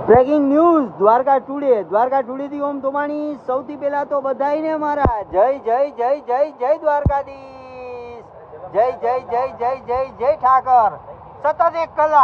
Breaking news Dwarka today થી ઓમ ધોમાણી સૌથી પહેલા તો બધાઈને મારા જય જય જય જય જય દ્વારકાધીશ જય જય જય જય જય જય ઠાકર સતત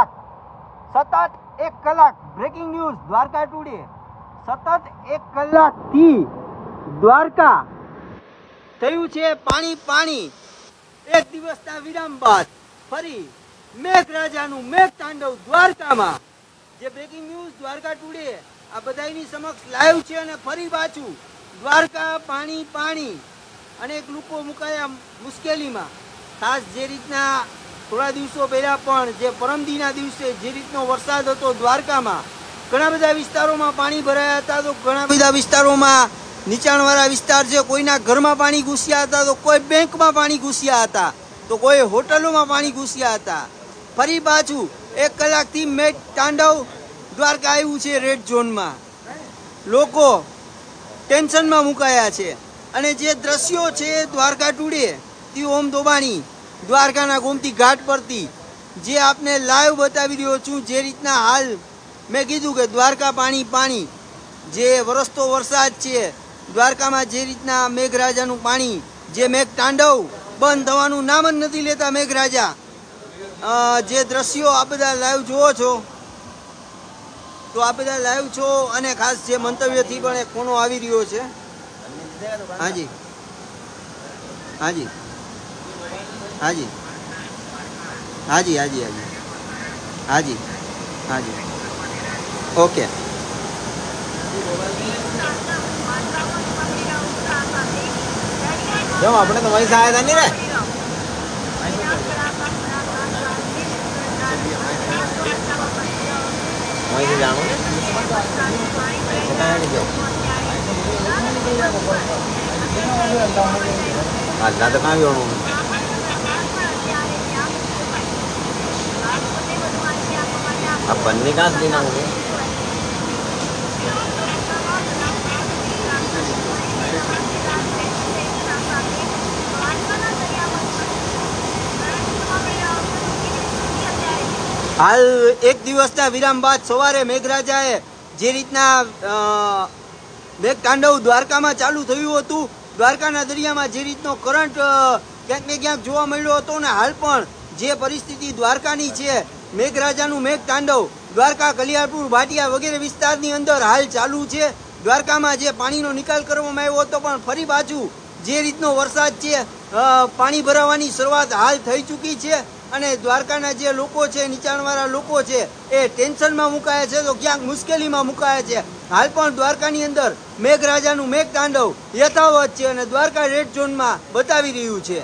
એક કલાક બ્રેકિંગ ન્યૂઝ દ્વારકા ટુડે સતત 1 કલાકથી દ્વારકા થયું છે પાણી એક દિવસના વિરામ બાદ ફરી મેઘરાજાનું મેઘ તાંડવ દ્વારકામાં જે બ્રેકિંગ ન્યૂઝ દ્વારકા ટુડે આ બધાની સમક્ષ લાઈવ છે અને ફરી પાછું દ્વારકા પાણી અનેક લોકો મુકાયા મુશ્કેલીમાં ખાસ જે રીતના થોડા દિવસો પહેલા પણ જે પરમદીના દિવસે જે રીતનો વરસાદ હતો દ્વારકામાં ઘણા બધા વિસ્તારોમાં પાણી ભરાયા હતા તો ઘણા બધા વિસ્તારોમાં નીચાણવાળા વિસ્તાર છે કોઈના ઘરમાં પાણી ઘૂસ્યા હતા તો કોઈ બેંકમાં પાણી ઘૂસ્યા હતા તો કોઈ હોટલોમાં પાણી ઘૂસ્યા હતા ફરી પાછું 1 કલાકથી મેઘ તાંડવ દ્વારકા આવ્યું છે રેડ ઝોનમાં લોકો ટેન્શનમાં મુકાયા છે અને જે દ્રશ્યો છે દ્વારકા ટુડે થી ઓમ ધોબાણી દ્વારકાના ગોમતી ઘાટ પરથી જે આપને લાઈવ બતાવી રહ્યો છું જે રીતના હાલ મેં કીધું કે દ્વારકા પાણી જે વરસતો વરસાદ છે દ્વારકામાં જે રીતના મેઘરાજાનું પાણી જે મેઘ તાંડવ બંધ થવાનું નામ જ નથી લેતા મેઘરાજા જે દ્રશ્યો આ બધા લાઈવ જુઓ છો તો આ બધા લાઈવ છો અને ખાસ જે મંતવ્યથી પણ એક ફોનો આવી રહ્યો છે હાજી હાજી હાજી હાજી હાજી હાજી હાજી હાજી ઓકે જો આપણે તમારી સહાયતા નહીં રે वहीं जानो अल्लाह तो कहाँ भी होना अब बनने का देना होगा હાલ એક દિવસના વિરામ બાદ સવારે મેઘરાજાએ જે રીતના મેઘ તાંડવ દ્વારકામાં ચાલુ થયું હતું દ્વારકાના દરિયામાં જે રીતનો કરંટ ક્યાંક ને ક્યાંક જોવા મળ્યો હતો ને હાલ પણ જે પરિસ્થિતિ દ્વારકાની છે મેઘરાજાનું મેઘ તાંડવ દ્વારકા કલિયારપુર ભાટિયા વગેરે વિસ્તારની અંદર હાલ ચાલુ છે દ્વારકામાં જે પાણીનો નિકાલ કરવામાં આવ્યો હતો પણ ફરી પાછું જે રીતનો વરસાદ છે પાણી ભરાવાની શરૂઆત હાલ થઈ ચૂકી છે અને દ્વારકાના જે લોકો છે નીચાણવાળા લોકો છે એ ટેન્શનમાં મુકાયા છે તો ક્યાંક મુશ્કેલીમાં મુકાયા છે હાલ પણ દ્વારકાની અંદર મેઘરાજાનું મેઘ તાંડવ યથાવત છે અને દ્વારકા રેડ ઝોનમાં બતાવી રહ્યું છે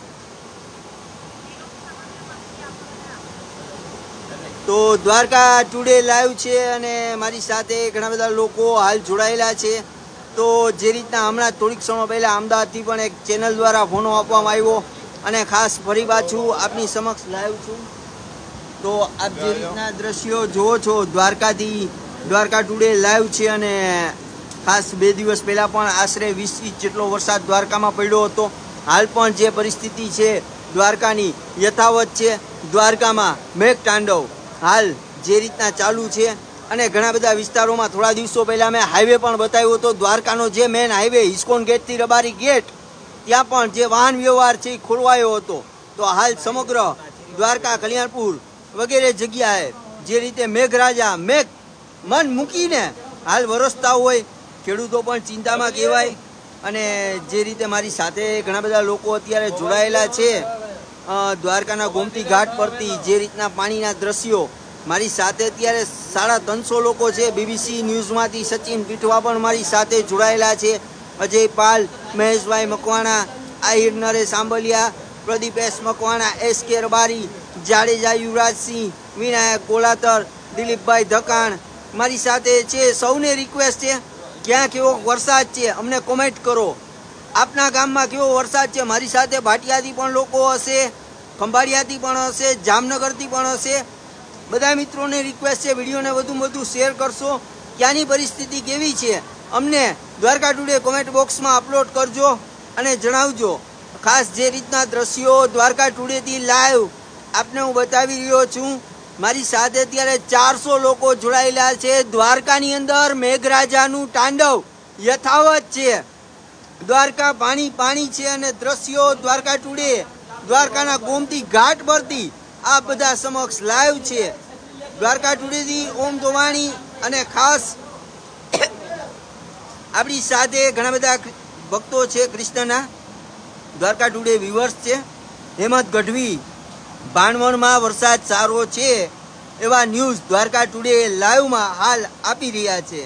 તો દ્વારકા ટુડે લાઈવ છે અને મારી સાથે ઘણા બધા લોકો હાલ જોડાયેલા છે તો જે રીતના હમણાં થોડીક સમય પહેલા અમદાવાદથી પણ એક ચેનલ દ્વારા ફોનો આપવામાં આવ્યો અને ખાસ ફરી પાછું આપની સમક્ષ લાઈવ છું તો આપ જે રીતના દ્રશ્યો જુઓ છો દ્વારકા ટુડે લાઈવ છે અને ખાસ 2 દિવસ પહેલા પણ આશરે 20 ઇંચ જેટલો વરસાદ દ્વારકામાં પડ્યો હતો હાલ પણ જે પરિસ્થિતિ છે દ્વારકાની યથાવત છે દ્વારકામાં મેઘ તાંડવ હાલ જે રીતના ચાલુ છે અને ઘણા બધા વિસ્તારોમાં થોડા દિવસો પહેલા મેં હાઈવે પણ બતાવ્યો હતો દ્વારકાનો જે મેન હાઈવે ઇસ્કોન ગેટથી રબારી ગેટ ત્યાં પણ જે વાહન વ્યવહાર છે એ ખોરવાયો હતો તો હાલ સમગ્ર દ્વારકા કલ્યાણપુર વગેરે જગ્યાએ જે રીતે મેઘરાજા મેઘ મન મૂકીને હાલ વરસતા હોય ખેડૂતો પણ ચિંતામાં કહેવાય અને જે રીતે મારી સાથે ઘણા બધા લોકો અત્યારે જોડાયેલા છે દ્વારકાના ગોમતી ઘાટ પરથી જે રીતના પાણીના દ્રશ્યો મારી સાથે અત્યારે 350 લોકો છે BBC ન્યૂઝમાંથી સચિન પીઠવા પણ મારી સાથે જોડાયેલા છે અજય પાલ મહેશભાઈ મકવાણા આહિર નરેશ આંબલિયા પ્રદીપ એસ મકવાણા SK રબારી જાડેજા યુવરાજસિંહ વિનાયક ગોલાતર દિલીપભાઈ ધકાણ મારી સાથે છે સૌને રિક્વેસ્ટ છે ક્યાં કેવો વરસાદ છે અમને કોમેન્ટ કરો આપના ગામમાં કેવો વરસાદ છે મારી સાથે ભાટિયાથી પણ લોકો હશે ખંભાળિયાથી પણ હશે જામનગરથી પણ હશે બધા મિત્રોને રિક્વેસ્ટ છે વિડીયોને વધુમાં વધુ શેર કરશો ક્યાંની પરિસ્થિતિ કેવી છે અમને દ્વારકા ટુડે કોમેન્ટ બોક્સમાં અપલોડ કરજો અને જણાવજો ખાસ જે રીતના દ્રશ્યો દ્વારકા ટુડેથી લાઈવ આપને હું બતાવી રહ્યો છું મારી સાથે અત્યારે 400 લોકો જોડાયેલા છે. દ્વારકાની અંદર મેઘરાજાનું તાંડવ યથાવત છે. દ્વારકા પાણી પાણી છે અને દ્રશ્યો દ્વારકા ટુડે દ્વારકાના ગોમતી ઘાટ પરથી આ બધા સમક્ષ લાઈવ છે. દ્વારકા ટુડેથી ઓમ તોવાણી અને ખાસ આપણી સાથે ઘણા બધા ભક્તો છે કૃષ્ણના. દ્વારકા ટુડે વ્યુઅર્સ છે. હેમંત ગઢવી, ભાણવણમાં વરસાદ સારો છે એવા ન્યૂઝ દ્વારકા ટુડે લાઈવમાં હાલ આપી રહ્યા છે.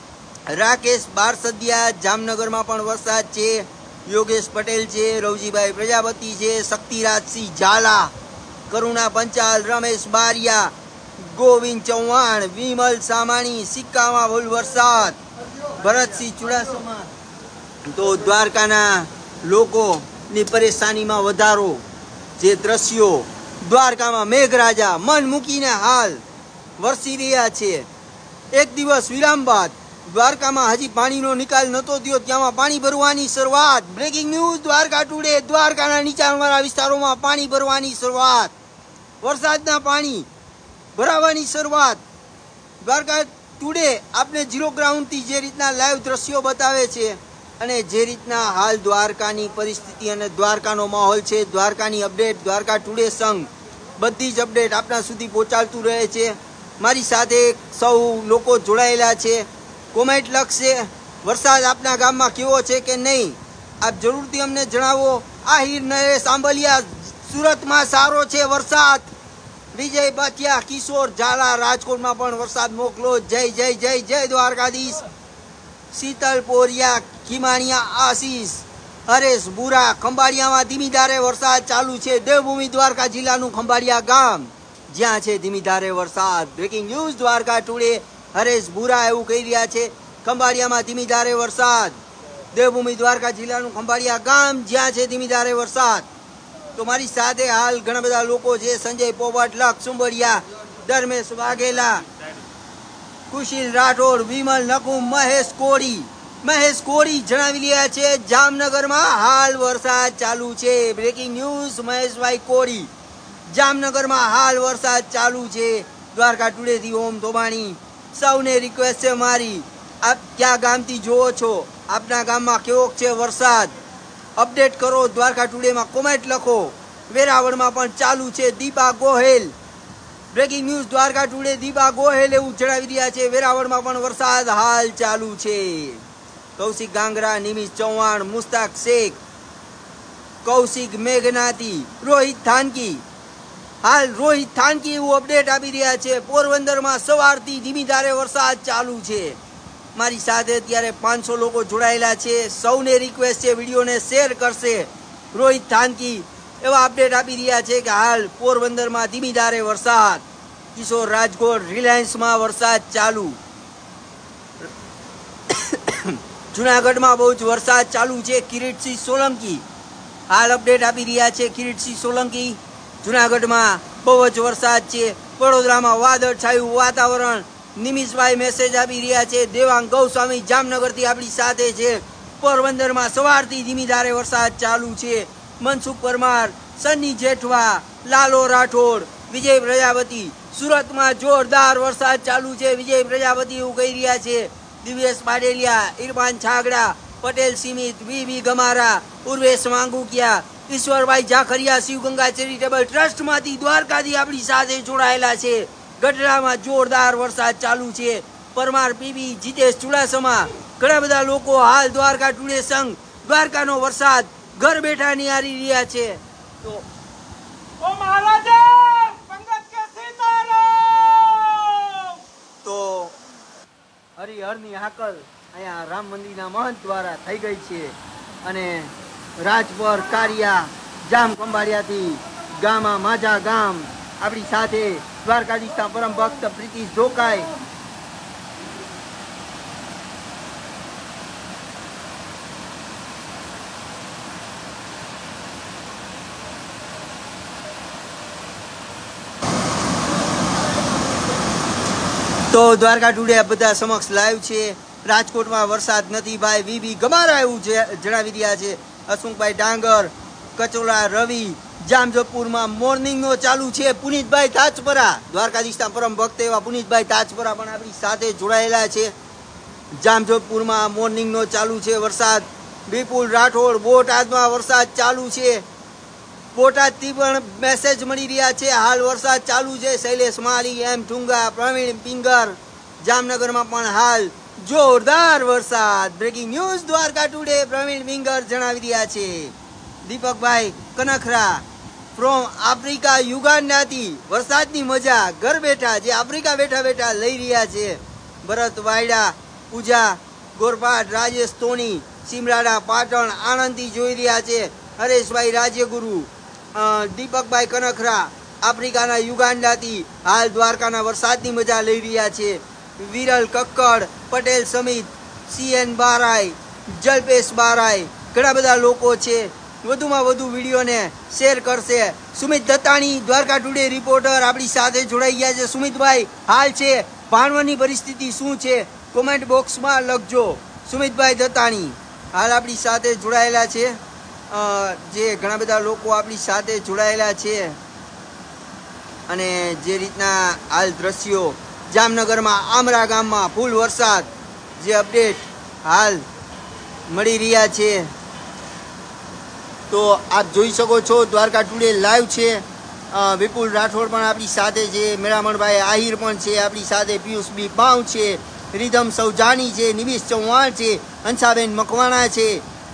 રાકેશ બારસદિયા, જામનગરમાં પણ વરસાદ છે. યોગેશ પટેલ છે, રવજીભાઈ પ્રજાપતિ છે, શક્તિરાજસિંહ ઝાલા, કરુણા પંચાલ, રમેશ બારિયા, ગોવિંદ ચૌહાણ, વિમલ સામાણી, સિક્કામાં ફૂલ વરસાદ, ભરતસિંહ ચુડાસમા. તો દ્વારકાના લોકોની પરેશાનીમાં વધારો, જે દ્રશ્યો દ્વારકામાં મેઘરાજા મન મૂકીને હાલ વરસી રહ્યા છે. એક દિવસ વિરામ બાદ દ્વારકામાં હજી પાણીનો નિકાલ નહોતો થયો, ત્યાંમાં પાણી ભરવાની શરૂઆત. Breaking news Dwarka today. દ્વારકાના નીચાણવાળા વિસ્તારોમાં પાણી ભરવાની શરૂઆત, વરસાદના પાણી ભરાવાની શરૂઆત. દ્વારકા ટુડે આપને ઝીરો ગ્રાઉન્ડથી જે રીતના લાઈવ દ્રશ્યો બતાવે છે અને જે રીતના હાલ દ્વારકાની પરિસ્થિતિ અને દ્વારકાનો માહોલ છે, દ્વારકાની અપડેટ, દ્વારકા ટુડે સંઘ બધી જ અપડેટ આપના સુધી પહોંચાડતું રહે છે. મારી સાથે સૌ લોકો જોડાયેલા છે. કોમેન્ટ લખશે વરસાદ આપના ગામમાં કેવો છે કે નહીં, આપ જરૂરથી અમને જણાવો. આહિર નરેશ આંબલિયા, સુરતમાં સારો છે વરસાદ. વિજય બાથિયા, કિશોર ઝાલા, રાજકોટમાં પણ વરસાદ મોકલો. જય જય જય જય દ્વારકાધીશ. શીતલ પોરિયા, ખીમાણિયા આશીષ, હરેશ બુરા, ખંભાળિયામાં ધીમી ધારે વરસાદ ચાલુ છે. દેવભૂમિ દ્વારકા જિલ્લાનું ખંભાળિયા ગામ જ્યાં છે ધીમી ધારે વરસાદ. Breaking news Dwarka today. Haresh Bura એવું કહી રહ્યા છે ખંભાળિયામાં ધીમી ધારે વરસાદ. દેવભૂમિ દ્વારકા જિલ્લાનું ખંભાળિયા ગામ જ્યાં છે ધીમી ધારે વરસાદ. તો મારી સાથે હાલ ઘણા બધા લોકો છે. સંજય પોપટ, લખ સુંબડિયા, ધર્મેશ વાઘેલા, કુશીલ રાઠોડ, વિમલ નકુમ, મહેશ કોળી જણાવી રહ્યા છે જામનગરમાં હાલ વરસાદ ચાલુ છે. બ્રેકિંગ ન્યૂઝ મહેશભાઈ કોળી, જામનગરમાં હાલ વરસાદ ચાલુ છે. દ્વારકા ટુડેથી ઓમ તોબાણી. સૌને રિક્વેસ્ટ છે મારી, આપ ક્યાં ગામથી જોવો છો, આપના ગામમાં કેવો છે વરસાદ, અપડેટ કરો. દ્વારકા ટુડેમાં કોમેન્ટ લખો. વેરાવળમાં પણ ચાલુ છે. Deepa Gohel, breaking news Dwarka today, Deepa Gohel એવું જણાવી રહ્યા છે વેરાવળમાં પણ વરસાદ હાલ ચાલુ છે. કૌશિક ગાંગરા, નિમિષ ચૌહાણ, મુસ્તાક શેખ, કૌશિક મેઘનાથી, રોહિત થાનકી, હાલ રોહિત થાનકી એવું અપડેટ આપી રહ્યા છે. પોરબંદરમાં સવારથી ધીમી ધારે વરસાદ ચાલુ છે. મારી સાથે અત્યારે 500 લોકો જોડાયેલા છે. સૌને રિક્વેસ્ટ છે વિડીયોને શેર કરશે. રોહિત થાનકી એવા અપડેટ આપી રહ્યા છે કે હાલ પોરબંદરમાં ધીમી ધારે વરસાદ. કિશોર રાજકોટ, રિલાયન્સમાં વરસાદ ચાલુ. જુનાગઢમાં બહુ જ વરસાદ ચાલુ છે. કિરીટસિંહ સોલંકી હાલ અપડેટ આપી રહ્યા છે. કિરીટસિંહ સોલંકી, જુનાગઢમાં બહુ જ વરસાદ છે. વડોદરામાં વાદળ છાયું વાતાવરણ. નિમિષભાઈ મેસેજ આપી રહ્યા છે. દેવાંગ ગૌસ્વામી જામનગરથી આપણી સાથે છે. પોરબંદરમાં સવારથી ધીમી ધારે વરસાદ ચાલુ છે. મનસુખ પરમાર, સન્ની જેઠવા, લાલો રાઠોડ, વિજય પ્રજાપતિ, સુરતમાં જોરદાર વરસાદ ચાલુ છે. વિજય પ્રજાપતિ એવું કહી રહ્યા છે. દિવ્યેશ પાડેલિયા, ઇરફાન છાગડા, પટેલ સિમિત, વી ગમારા, ઉર્વેશ માંગુકિયા, ઈશ્વરભાઈ ઝાખરિયા શિવગંગા ચેરિટેબલ ટ્રસ્ટમાંથી દ્વારકાથી આપણી સાથે જોડાયેલા છે. ગઢડામાં જોરદાર વરસાદ ચાલુ છે. પરમાર પીબી, જીતેશ ચુડાસમા, ઘણા બધા લોકો હાલ દ્વારકા ટુડે સંઘ દ્વારકાનો વરસાદ ઘર બેઠા નિહાળી રહ્યા છે. તો હરિહરની હાકલ અહીંયા રામ મંદિરના મહંત દ્વારા થઈ ગઈ છે અને રાજપર, કારિયા, જામ ખંભાળિયાથી ગામા માજા ગામ આપણી સાથે દ્વારકાધીશના પરમ ભક્ત પ્રીતિશ ઢોકાઈ, તો દ્વારકા ટુડે બધા સમક્ષ લાઈવ છે. રાજકોટમાં વરસાદ નથી ભાઈ. વીબી ગમારા એવું જણાવી રહ્યા છે. હસમુખભાઈ ડાંગર, કચોલા રવિ, જામજોધપુરમાં મોર્નિંગનો ચાલુ છે. પુનિતભાઈ તાજપરા, દ્વારકાધીશના પરમ ભક્ત એવા પુનિતભાઈ તાજપરા પણ આપણી સાથે જોડાયેલા છે. જામજોધપુરમાં મોર્નિંગનો ચાલુ છે વરસાદ. વિપુલ રાઠોડ, બોટાદમાં વરસાદ ચાલુ છે. બોટાદથી પણ મેસેજ મળી રહ્યા છે હાલ વરસાદ ચાલુ છે. શૈલેષ માલી, એમ ઠુંગા, પ્રવીણ પિંગર, જામનગરમાં પણ હાલ જોરદાર વરસાદ. Breaking news Dwarka today, Praveen Pingar જણાવી રહ્યા છે. દીપકભાઈ કનખરા ફ્રોમ આફ્રિકા યુગાન્ડાથી વરસાદની મજા ઘર બેઠા જે આફ્રિકા બેઠા બેઠા લઈ રહ્યા છે. ભરત વાયડા, પૂજા ગોરપાટ, રાજેશ તોની, સિમરાડા પાટણ, આણંદથી જોઈ રહ્યા છે. હરેશભાઈ રાજ્યગુરુ, દીપકભાઈ કનખરા આફ્રિકાના યુગાન્ડાથી હાલ દ્વારકાના વરસાદની મજા લઈ રહ્યા છે. વિરલ કક્કડ, પટેલ સમિત, CN બારાઈ, જલ્પેશ બારાઈ, ઘણા બધા લોકો છે. વધુમાં વધુ વિડીયોને શેર કરશે. સુમિત દત્તાણી, દ્વારકા ટુડે રિપોર્ટર આપણી સાથે જોડાઈ ગયા છે. સુમિતભાઈ, હાલ છે ભાણવડની પરિસ્થિતિ શું છે કોમેન્ટ બોક્સમાં લખજો. સુમિતભાઈ દત્તાણી હાલ આપણી સાથે જોડાયેલા છે. જે ઘણા બધા લોકો આપણી સાથે જોડાયેલા છે. અને જે રીતના હાલ દ્રશ્યો જામનગરમાં આમરા ગામમાં ફૂલ વરસાદ જે અપડેટ હાલ મળી રહ્યા છે. તો આપ જોઈ શકો છો દ્વારકા ટુડે લાઈવ છે. વિપુલ રાઠોડ પણ આપણી સાથે છે. મેળામણભાઈ આહિર પણ છે આપણી સાથે. પિયુષ બી બાવ છે, રીધમ સૌજાની છે, નિમિષ ચૌહાણ છે, હંસાબેન મકવાણા છે.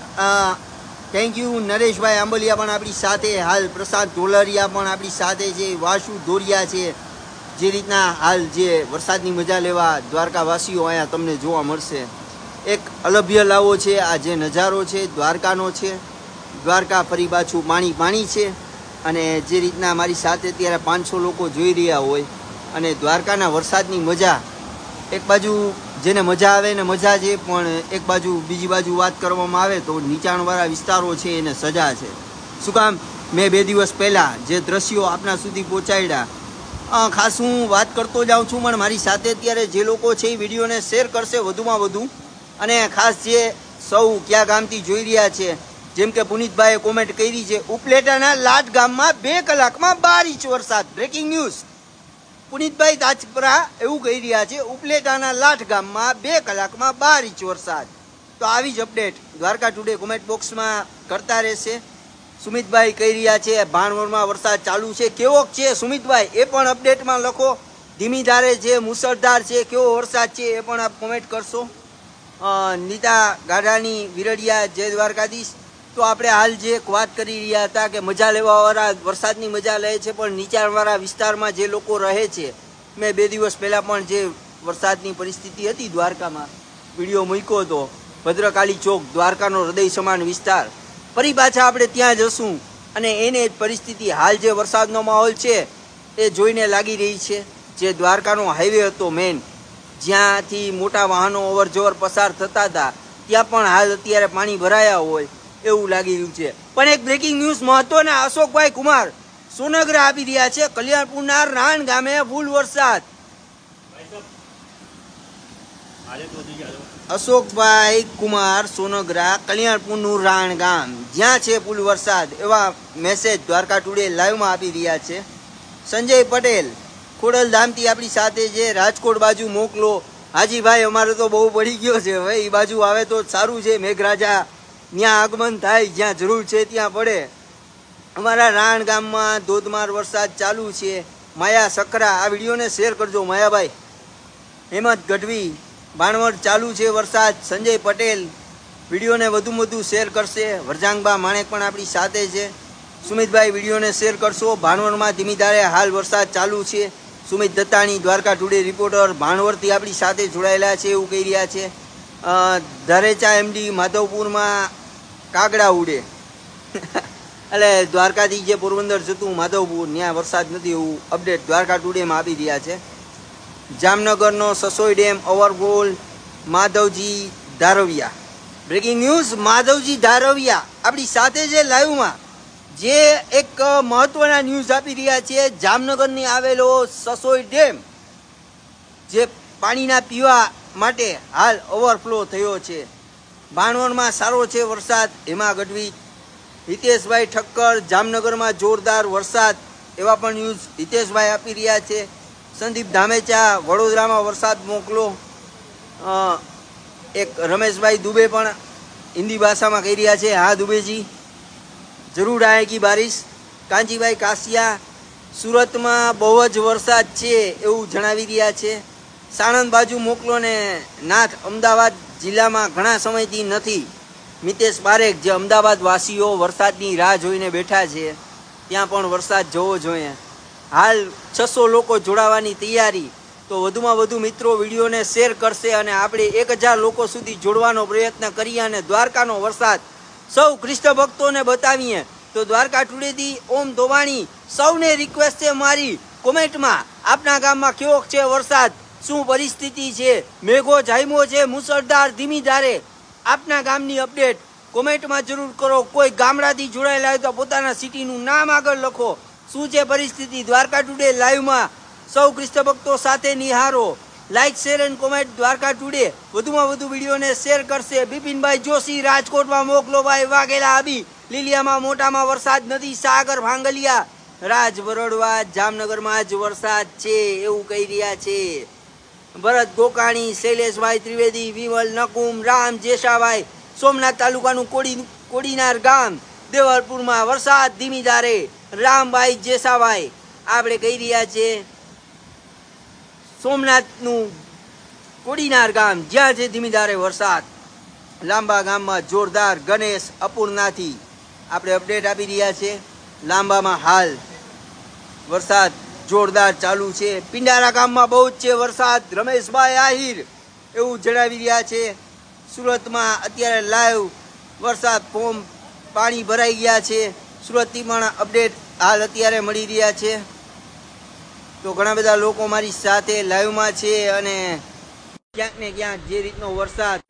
Thank you. નરેશભાઈ આંબલિયા પણ આપણી સાથે હાલ. પ્રસાદ ઢોલરિયા પણ આપણી સાથે છે. વાસુ ધોરિયા છે. જે રીતના હાલ જે વરસાદની મજા લેવા દ્વારકાવાસીઓ અહીંયા તમને જોવા મળશે. એક અલભ્ય લાવો છે આ જે નજારો છે દ્વારકાનો છે. દ્વારકા ફરી પાછું પાણી છે. અને જે રીતના મારી સાથે અત્યારે 500 લોકો જોઈ રહ્યા હોય અને દ્વારકાના વરસાદની મજા, એક બાજુ જેને મજા આવે ને મજા છે, પણ એક બાજુ બીજી બાજુ વાત કરવામાં આવે તો નીચાણવાળા વિસ્તારો છે એને સજા છે. શું કામ? મેં 2 દિવસ પહેલાં જે દ્રશ્યો આપના સુધી પહોંચાડ્યા, ખાસ હું વાત કરતો જાઉં છું, પણ મારી સાથે અત્યારે જે લોકો છે એ વિડીયોને શેર કરશે વધુમાં વધુ. અને ખાસ જે સૌ કયા ગામથી જોઈ રહ્યા છે, જેમ કે પુનિતભાઈએ કોમેન્ટ કરી છે, ઉપલેટાના લાટ ગામમાં 2 કલાકમાં 12 ઇંચ વરસાદ. Breaking news. પુનિતભાઈ તાજપરા એવું કહી રહ્યા છે, ઉપલેટાના લાઠ ગામમાં 2 કલાકમાં 12 ઇંચ વરસાદ. તો આવી જ અપડેટ દ્વારકા ટુડે કોમેન્ટ બોક્સમાં કરતા રહેશે. સુમિતભાઈ કહી રહ્યા છે ભાણવડમાં વરસાદ ચાલુ છે. કેવો છે સુમિતભાઈ એ પણ અપડેટમાં લખો. ધીમી ધારે છે, મુસળધાર છે, કેવો વરસાદ છે એ પણ આપ કોમેન્ટ કરશો. નીતા ગાઢાની વિરડિયા, જય દ્વારકાધીશ. તો આપણે હાલ જે એક વાત કરી રહ્યા હતા કે મજા લેવાવાળા વરસાદની મજા લે છે, પણ નીચાણવાળા વિસ્તારમાં જે લોકો રહે છે, મેં 2 દિવસ પહેલાં પણ જે વરસાદની પરિસ્થિતિ હતી દ્વારકામાં વિડીયો મૂક્યો હતો. ભદ્રકાળી ચોક, દ્વારકાનો હૃદય સમાન વિસ્તાર. ફરી પાછા આપણે ત્યાં જશું અને એને જ પરિસ્થિતિ હાલ જે વરસાદનો માહોલ છે એ જોઈને લાગી રહી છે. જે દ્વારકાનો હાઈવે હતો મેન, જ્યાંથી મોટા વાહનો અવર જવર પસાર થતા હતા, ત્યાં પણ હાલ અત્યારે પાણી ભરાયા હોય એવું લાગી રહ્યું છે. પણ એક બ્રેકિંગ ન્યૂઝ મહત્વના અશોકભાઈ કુમાર સોનગરા આપી રહ્યા છે. કલ્યાણપુરના રાણ ગામે ફૂલ વરસાદ. અશોકભાઈ કુમાર સોનગરા, કલ્યાણપુરનું રાણ ગામ, જ્યાં છે ફૂલ વરસાદ, એવા મેસેજ દ્વારકા ટુડે લાઈવમાં આપી રહ્યા છે. સંજય પટેલ ખોડલધામથી આપણી સાથે છે. રાજકોટ બાજુ મોકલો. હાજીભાઈ અમારે તો બહુ પડી ગયો છે ભાઈ, એ બાજુ આવે તો સારું છે. મેઘરાજા ત્યાં આગમન થાય, જ્યાં જરૂર છે ત્યાં પડે. અમારા રાણ ગામમાં ધોધમાર વરસાદ ચાલુ છે. માયા સકરા આ વિડીયોને શેર કરજો માયાભાઈ. હેમંત ગઢવી, ભાણવડ ચાલુ છે વરસાદ. સંજય પટેલ વિડીયોને વધુ શેર કરશે. વરજાંગબા માણેક પણ આપણી સાથે છે. સુમિતભાઈ વિડીયોને શેર કરશો. ભાણવડમાં ધીમી ધારે હાલ વરસાદ ચાલુ છે. સુમિત દત્તાણી, દ્વારકા ટુડે રિપોર્ટર, ભાણવડથી આપણી સાથે જોડાયેલા છે એવું કહી રહ્યા છે. ધરેચા MD માધવપુરમાં કાગડા ઉડે એટલે દ્વારકાથી જે પોરબંદર જતું માધવપુર ત્યાં વરસાદ નથી એવું અપડેટ દ્વારકા ટુડેમાં આપી રહ્યા છે. જામનગરનો Sasoi dam overflow. Madhavji Dharviya, breaking news. Madhavji Dharviya આપણી સાથે છે લાઈવમાં, જે એક મહત્વના ન્યૂઝ આપી રહ્યા છે. જામનગરની આવેલો સસોઈ ડેમ જે પાણીના પીવા માટે હાલ ઓવરફ્લો થયો છે. ભાણવડમાં સારો છે વરસાદ. હેમા ગઢવી, હિતેશભાઈ ઠક્કર, જામનગરમાં જોરદાર વરસાદ, એવા પણ ન્યૂઝ હિતેશભાઈ આપી રહ્યા છે. સંદીપ ધામેચા, વડોદરામાં વરસાદ મોકલો. એક રમેશભાઈ દુબે પણ હિન્દી ભાષામાં કહી રહ્યા છે, હા દુબેજી જરૂર આएगी બારિશ. કાંજીભાઈ કાસિયા, સુરતમાં બહુ જ વરસાદ છે એવું જણાવી રહ્યા છે. સાણંદ બાજુ મોકલો ને નાથ, અમદાવાદ જિલ્લામાં ઘણા સમયથી નથી. મિતેશ પારેખ, જે અમદાવાદ વાસીઓ વરસાદની રાહ જોઈને બેઠા છે, ત્યાં પણ વરસાદ જોવો જોઈએ. હાલ 600 લોકો જોડાવાની તૈયારી, તો વધુમાં વધુ મિત્રો વિડીયોને શેર કરશે અને આપણે 1000 લોકો સુધી જોડવાનો પ્રયત્ન કરીએ અને દ્વારકાનો વરસાદ સૌ કૃષ્ણ ભક્તોને બતાવીએ. તો દ્વારકા ટુડેથી ઓમ ધોવાણી સૌને રિક્વેસ્ટ છે મારી, કોમેન્ટમાં આપના ગામમાં કેવો છે વરસાદ, શું પરિસ્થિતિ છે, મેઘો જામ્યો છે મુસળધાર ધીમી ધારે, આપના ગામની અપડેટ કોમેન્ટમાં જરૂર કરો. કોઈ ગામડાથી જોડાયેલા હોય તો પોતાના સિટીનું નામ આગળ લખો. શું છે પરિસ્થિતિ દ્વારકા ટુડે લાઈવમાં, સૌ કૃષ્ણ ભક્તો સાથે નિહારો. Like, share and comment Dwarka today. વધુમાં વધુ વિડીયોને શેર કરશે. બિપિનભાઈ જોશી, રાજકોટમાં મોકલો ભાઈ. વાઘેલા આબી, લીલિયામાં મોટામાં વરસાદ નથી. સાગર ભાંગલિયા, રાજ બરોડવા, જામનગરમાં જ વરસાદ છે એવું કહી રહ્યા છે. ભરત ગોકાણી, શૈલેષભાઈ ત્રિવેદી, વિમલ નકુમ, રામ જેસાભાઈ, સોમનાથ તાલુકાનું કોડીનાર ગામ, દેવલપુરમાં વરસાદ ધીમી ધારે. રામભાઈ જેસાભાઈ આપણે કહી રહ્યા છે સોમનાથનું કોડીનાર ગામ, જ્યાં છે ધીમી ધારે વરસાદ. લાંબા ગામમાં જોરદાર. ગણેશ અપૂર્ણાથી આપણે અપડેટ આપી રહ્યા છે. લાંબામાં હાલ વરસાદ જોરદાર ચાલુ છે. પિંડારા ગામમાં બહુ જ છે વરસાદ. રમેશભાઈ આહિર એવું જણાવી રહ્યા છે. સુરતમાં અત્યારે લાઈવ વરસાદ, પાણી ભરાઈ ગયા છે. સુરતથી પણ અપડેટ હાલ અત્યારે મળી રહ્યા છે. તો ઘણા બધા લોકો મારી સાથે લાઈવમાં છે અને ક્યાંક ને ક્યાંક જે રીતનો વરસાદ,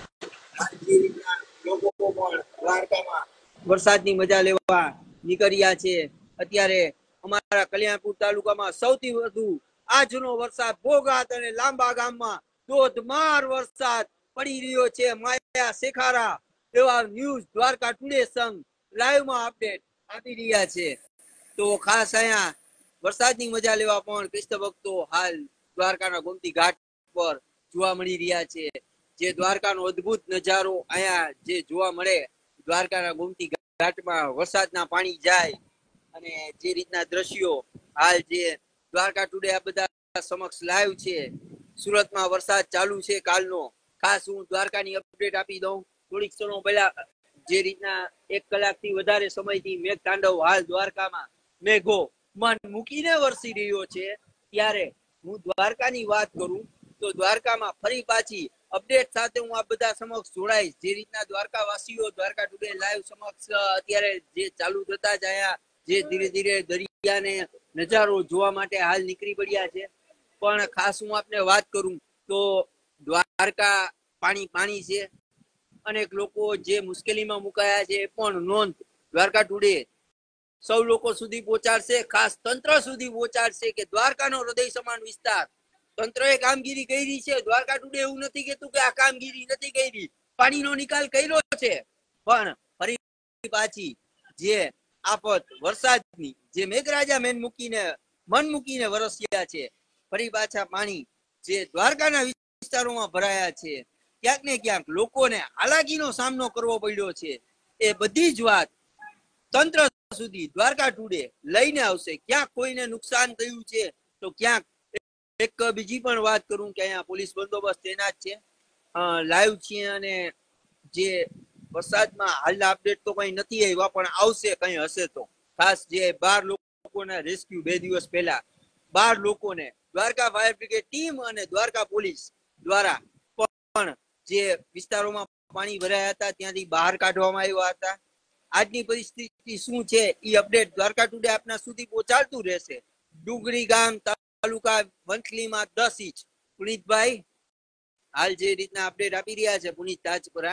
લોકો પણ દ્વારકામાં વરસાદની મજા લેવા નીકળ્યા છે. અત્યારે અમારા કલ્યાણપુર તાલુકામાં સૌથી વધુ આજનો વરસાદ ભોગાત અને લાંબા ગામમાં ધોધમાર વરસાદ પડી રહ્યો છે. માયા શેખારા એવા ન્યૂઝ દ્વારકા ટુડે સંઘ લાઈવમાં અપડેટ આપી રહ્યા છે. તો ખાસ અહીંયા વરસાદની મજા લેવા પણ કૃષ્ણ ભક્તો હાલ દ્વારકાના ગોમતી ઘાટ પર જોવા મળી રહ્યા છે. જે દ્વારકાનો અદ્ભુત નજારો અહીંયા જે જોવા મળે, દ્વારકાના ગોમતી ઘાટમાં વરસાદના પાણી જાય અને જે રીતના દ્રશ્યો હાલ જે દ્વારકા ટુડે આ બધા સમક્ષ લાઈવ છે. સુરતમાં વરસાદ ચાલુ છે કાલનો. ખાસ હું દ્વારકાની અપડેટ આપી દઉં. થોડીક ક્ષણો પહેલા જે રીતના 1 કલાકથી વધારે સમયથી મેઘ તાંડવ હાલ દ્વારકામાં મેઘો મન મૂકીને વરસી રહ્યો છે, ત્યારે હું દ્વારકાની વાત કરું તો દ્વારકામાં ફરી પાછી અપડેટ સાથે હું આ બધા સમક્ષ જોડાઈશ. જે રીતના દ્વારકા વાસીઓ દ્વારકા ટુડે લાઈવ સમક્ષ અત્યારે જે ચાલુ થતા જ આયા, જે ધીરે ધીરે દરિયાને નજારો જોવા માટે હાલ નીકળી પડ્યા છે. પણ ખાસ હું આપને વાત કરું તો દ્વારકા પાણી છે. અનેક લોકો જે મુશ્કેલીમાં મુકાયા છે એ પણ નોંધ દ્વારકા ટુડે સૌ લોકો સુધી પહોંચાડશે. ખાસ તંત્ર સુધી પહોંચાડશે કે દ્વારકાનો હૃદય સમાન વિસ્તાર, તંત્રએ કામગીરી કરી છે. દ્વારકા ટુડે એવું નથી કેતું કે આ કામગીરી નથી કરી, પાણીનો નિકાલ કર્યો છે. પણ ફરી પાછી જે આફત વરસાદની, જે મેઘરાજા મન મૂકીને વરસ્યા છે, ફરી પાછા પાણી જે દ્વારકાના વિસ્તારોમાં ભરાયા છે, ક્યાંક ને ક્યાંક લોકોને હાલાકીનો સામનો કરવો પડ્યો છે. એ બધી જ વાત તંત્ર સુધી દ્વારકા ટુડે લઈને આવશે. ક્યાંક કોઈને નુકસાન થયું છે તો ક્યાંક એક બીજી પણ વાત કરું કે અહીંયા પોલીસ બંદોબસ્ત તૈનાત છે. લાઈવ છીએ અને જે વરસાદમાં હાલના અપડેટ તો કઈ નથી આવ્યા, પણ આવશે કઈ હશે તો. ખાસ જે 12 લોકોના રેસ્ક્યુ 2 દિવસ પહેલા 12 લોકોને દ્વારકા ફાયર બ્રિગેડ ટીમ અને દ્વારકા પોલીસ દ્વારા પણ જે વિસ્તારોમાં પાણી ભરાયા હતા ત્યાંથી બહાર કાઢવામાં આવ્યા હતા. આજની પરિસ્થિતિ શું છે એ અપડેટ દ્વારકા ટુડે આપના સુધી પહોંચાડતું રહેશે. ડુંગરી ગામ તાલુકા વંથલીમાં 10 ઇંચ. પુનિતભાઈ હાલ જે રીતના અપડેટ આપી રહ્યા છે પુનિત તાજપરા,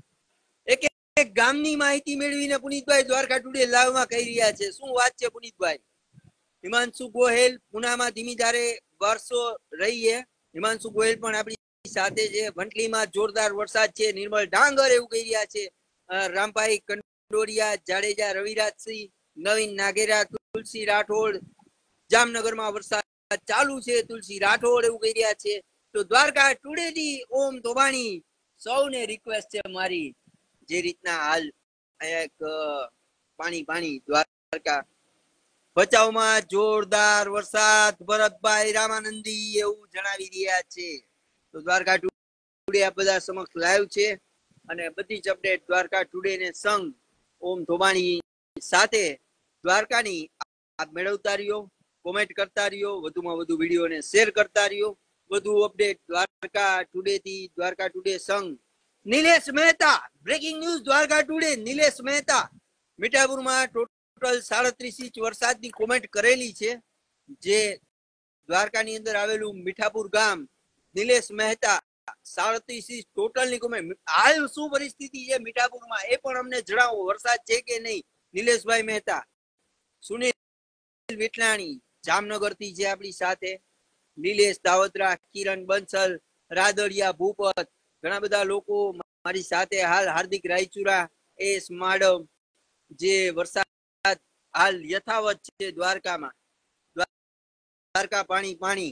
એક ગામની માહિતી મેળવીને પુનિતભાઈ દ્વારકા ટુડે લાઈવમાં કહી રહ્યા છે. શું વાત છે પુનિતભાઈ? હિમાંશુ ગોહેલ, પુનામાં ધીમી ધારે વર્ષો રહી છે. હિમાંશુ ગોહેલ પણ આપણી સાથે છે. વંથલીમાં જોરદાર વરસાદ છે. નિર્મલ ડાંગર એવું કહી રહ્યા છે. રામભાઈ કંડોરિયા, જાડેજા રવિરાજસિંહ, નવીન નાગેરા, તુલસી રાઠોડ, જામનગરમાં વરસાદ ચાલુ છે, તુલસી રાઠોડ એવું કહી રહ્યા છે. તો દ્વારકા ટુડે થી ઓમ ધોબાણી સૌને રિક્વેસ્ટ છે મારી, જે રીતના હાલ એક પાણી દ્વારકા ભચાઉમાં જોરદાર વરસાદ, ભરતભાઈ રામાનંદી એવું જણાવી રહ્યા છે. તો દ્વારકા ટુડે આ બધા સમક્ષ લાઈવ છે અને બધી જ અપડેટ દ્વારકા ટુડે ને સંગ ઓમ ધોબાણી સાથે દ્વારકાની આપ મેળવતા રહ્યો, કોમેન્ટ કરતા રહ્યો, વધુમાં વધુ વિડીયોને શેર કરતા રહ્યો. વધુ અપડેટ દ્વારકા ટુડે થી દ્વારકા ટુડે સંગ Nilesh Mehta, breaking news Dwarka today Nilesh Mehta મીઠાપુરમાં ટોટલ 37 ઇંચ વરસાદની કોમેન્ટ કરેલી છે. જે દ્વારકાની અંદર આવેલું મીઠાપુર ગામ, નિલેશ મહેતા 37 ઇંચ ટોટલ ની કોમેન્ટ. હાલ શું પરિસ્થિતિ છે મીઠાપુરમાં એ પણ અમને જણાવો, વરસાદ છે કે નહીં. નિલેશભાઈ મહેતા. સુનિલ વિઠલાણી જામનગર થી છે આપણી સાથે, નિલેશ દાવત્રા, કિરણ બંસલ, રાદડિયા ભૂપત, ઘણા બધા લોકો મારી સાથે હાલ. હાર્દિક રાયચુરા, એસ માડમ, જે વરસાદ હાલ યથાવત છે દ્વારકામાં. દ્વારકા પાણી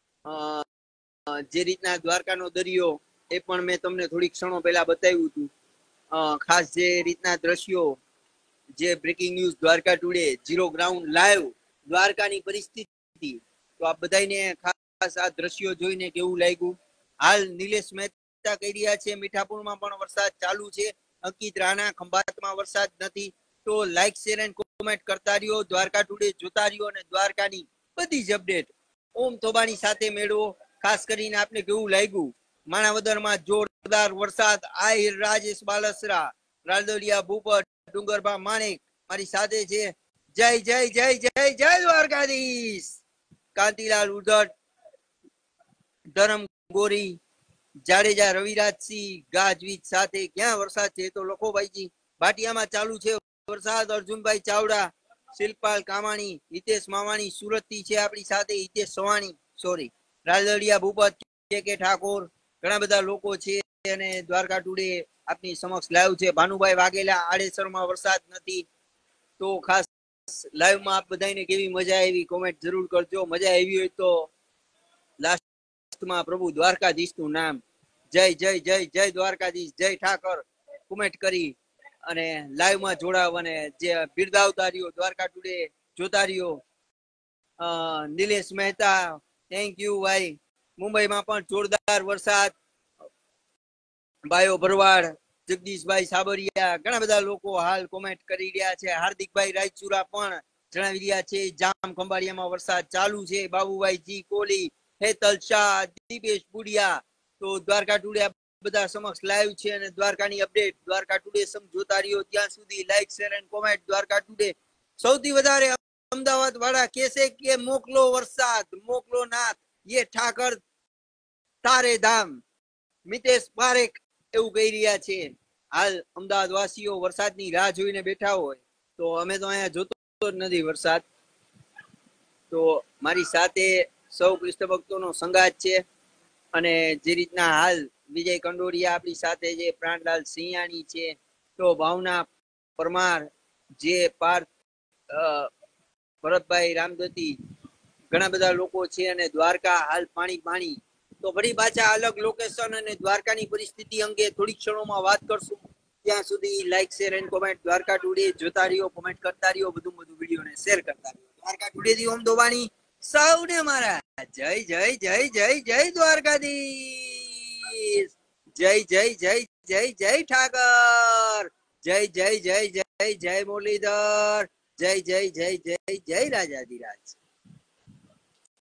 જે રીતના દ્વારકાનો દરિયો એ પણ મેં તમને થોડી ક્ષણો પહેલા બતાવ્યું હતું. ખાસ જે રીતના દ્રશ્યો, જે breaking news Dwarka today zero ground live દ્વારકાની પરિસ્થિતિ. તો આ બધાને ખાસ આ દ્રશ્યો જોઈને કેવું લાગ્યું. હાલ નિલેશ મહેતા કહી રહ્યા છે મીઠાપુરમાં પણ વરસાદ ચાલુ છે. અંકિત રાણા, ખંભાતમાં વરસાદ નથી. તો લાઈક, શેર એન્ડ કોમેન્ટ કરતા રહ્યો, દ્વારકા ટુડે જોતા રહ્યો અને દ્વારકાની બધી જ અપડેટ ઓમ ધોબાણી સાથે મેળવો. ખાસ કરીને આપને કેવું લાગ્યું. માણાવદરમાં જોરદાર વરસાદ, આહિર રાજેશ બાલસરા, રાલદોલિયા ભૂપત, ડુંગરભા માણેક મારી સાથે છે. જય જય જય જય જય દ્વારકાધીશ. કાંતિલાલ ઉધડ, ધરમ ગોરી, જાડેજા રવિરાજસિંહ ગાજવીજ સાથે. ક્યાં વરસાદ છે તો લખો ભાઈજી. ભાટિયામાં ચાલુ છે વરસાદ. અર્જુનભાઈ ચાવડા, શિલ્પાલ કામાણી, હિતેશ માવાણી સુરત થી છે આપણી સાથે, હિતેશ સવાણી સોરી, રાલદડિયા ભૂપત, કે ઠાકોર, ઘણા બધા લોકો છે અને દ્વારકા ટુડે આપની સમક્ષ લાઈવ છે. ભાનુભાઈ વાઘેલા, આડેસરમાં વરસાદ નથી. તો ખાસ લાઈવમાં આપ બધાને કેવી મજા આવી કોમેન્ટ જરૂર કરજો. મજા આવી હોય તો લાસ્ટમાં પ્રભુ દ્વારકાધીશનું નામ જય જય જય જય દ્વારકાધીશ, જય ઠાકર કોમેન્ટ કરી અને લાઈવમાં જોડાવ અને જે બિરદાવતા રહ્યો, દ્વારકા ટુડે જોતા રહ્યો. નિલેશ મહેતા, થેન્ક યુ ભાઈ. મુંબઈમાં પણ જોરદાર વરસાદ. ભાઈઓ ભરવાડ, જગદીશભાઈ સાબરિયા, ઘણા બધા લોકો હાલ કોમેન્ટ કરી રહ્યા છે. હાર્દિકભાઈ રાયચુરા પણ જણાવી રહ્યા છે જામ ખંભાળિયામાં વરસાદ ચાલુ છે. બાબુભાઈ જી કોહલી, હેતલ શાહ, દીપેશ બુડિયા. તો દ્વારકા ટુડે બધા સમક્ષ લાઈવ છે અને દ્વારકાની અપડેટ દ્વારકા ટુડે સમજોતા રહ્યો. ત્યાં સુધી like, share and comment. Dwarka today સૌથી વધારે અમદાવાદ વાળા કહેશે કે મોકલો વરસાદ, મોકલો નાથ, યે ઠાકર તારે ધામ. મિતેશ પારેખ એવું કહી રહ્યા છે. હાલ અમદાવાદ વાસીઓ વરસાદની રાહ જોઈને બેઠા હોય તો અમે તો અહીંયા જોતો જ નથી વરસાદ. તો મારી સાથે સૌ કૃષ્ણ ભક્તોનો સંગાત છે અને જે રીતના હાલ વિજય કંડોરિયા આપણી સાથે છે, પ્રાણલાલ સિંહાણી છે, તો ભાવના પરમાર, જે પાર્થ, ભરતભાઈ રામદત્તી, ઘણા બધા લોકો છે અને દ્વારકા હાલ પાણી. તો ફરી પાછા અલગ લોકેશન અને દ્વારકાની પરિસ્થિતિ અંગે થોડી ક્ષણોમાં વાત કરશું. ત્યાં સુધી like, share and comment. Dwarka today જોતા રહ્યો, કોમેન્ટ કરતા રહ્યો, બધું વિડીયોને શેર કરતા રહ્યો. દ્વારકા ટુડે થી ઓમ ધોબાણી સૌને મારા જય જય જય જય જય દ્વારકાધીશ, જય જય જય જય જય ઠાકર, જય જય જય જય જય મુરલીધર, જય જય જય જય જય રાજાધિરાજ.